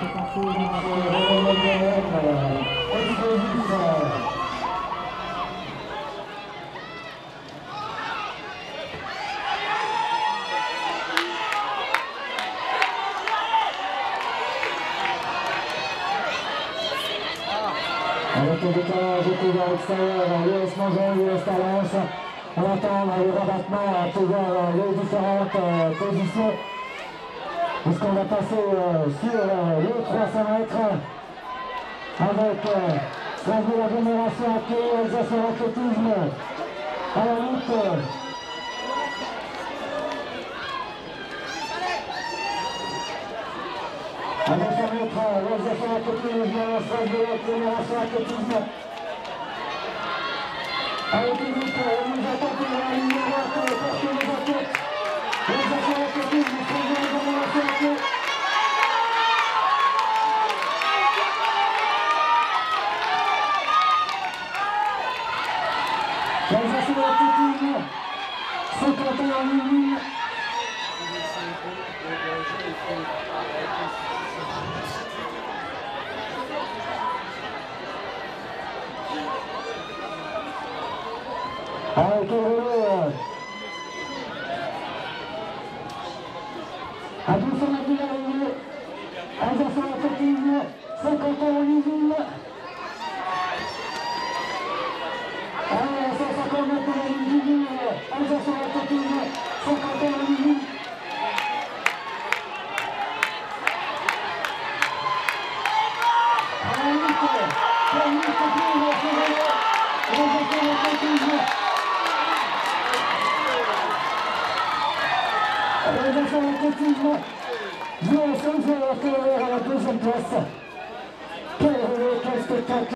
Avec le décalage au couloir extérieur, l'US Montjoie, l'US Talence. On attend les rabattements pour voir les différentes positions. Puisqu'on va passer sur les 300 mètres avec Strasbourg Agglomération à pied, Alsace Athlétisme à la lutte. À 200 mètres, l'Alsace Athlétisme, Strasbourg Agglomération Athlétisme. Allez, plus vite, nous attendons pour la ligne droite, portez les athlètes. L'Alsace Athlétisme, Strasbourg Agglomération Athlétisme. L'Alsace Athlétisme, 51 minutes. Avec le vélo à 200 mètres de l'arrivée, Alsace Athlétisme, 51 minutes. Allez, à 150 mètres de la ligne du mur, Alsace Athlétisme, 51 minutes. À la lutte pour Alsace Athlétisme. L'Alsace Athlétisme, Joël Sanzer à la deuxième place. Quel spectacle!